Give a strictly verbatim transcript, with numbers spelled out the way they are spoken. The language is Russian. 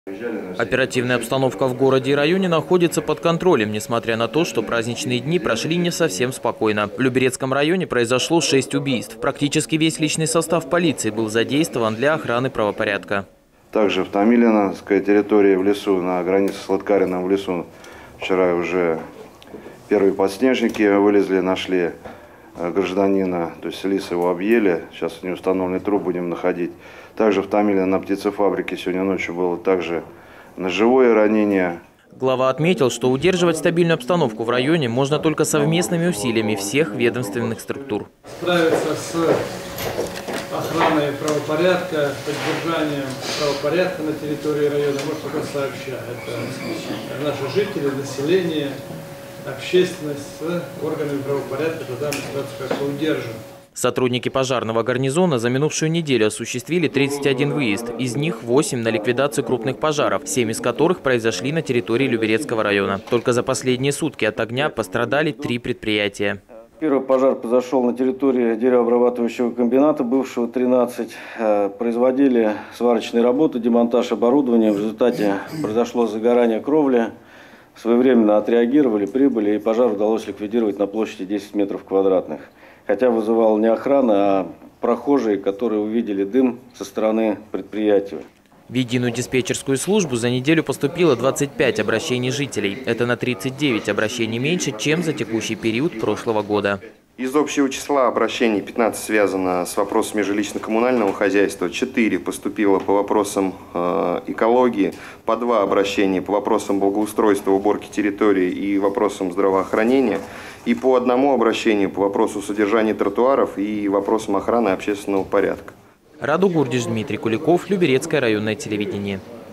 Оперативная обстановка в городе и районе находится под контролем, несмотря на то, что праздничные дни прошли не совсем спокойно. В Люберецком районе произошло шесть убийств. Практически весь личный состав полиции был задействован для охраны правопорядка. Также в Томилиновской территории в лесу, на границе с Лыткарином в лесу, вчера уже первые подснежники вылезли, нашли гражданина, то есть лис его объели, сейчас неустановленный труп будем находить. Также в Томилино на птицефабрике сегодня ночью было также ножевое ранение. Глава отметил, что удерживать стабильную обстановку в районе можно только совместными усилиями всех ведомственных структур. Справиться с охраной правопорядка, поддержанием правопорядка на территории района может только сообща. Это наши жители, население, общественность с органами правопорядка, тогда мы ситуацию как-то удержим. Сотрудники пожарного гарнизона за минувшую неделю осуществили тридцать один выезд. Из них восемь на ликвидацию крупных пожаров, семь из которых произошли на территории Люберецкого района. Только за последние сутки от огня пострадали три предприятия. Первый пожар произошел на территории деревообрабатывающего комбината, бывшего тринадцать. Производили сварочные работы, демонтаж оборудования. В результате произошло загорание кровли. Своевременно отреагировали, прибыли, и пожар удалось ликвидировать на площади десять метров квадратных. Хотя вызывала не охрана, а прохожие, которые увидели дым со стороны предприятия. В единую диспетчерскую службу за неделю поступило двадцать пять обращений жителей. Это на тридцать девять обращений меньше, чем за текущий период прошлого года. Из общего числа обращений пятнадцать связано с вопросами жилищно-коммунального хозяйства, четыре поступило по вопросам э, экологии, по два обращения по вопросам благоустройства, уборки территории и вопросам здравоохранения, и по одному обращению по вопросу содержания тротуаров и вопросам охраны общественного порядка. Раду Гурдиш, Дмитрий Куликов, Люберецкое районное телевидение.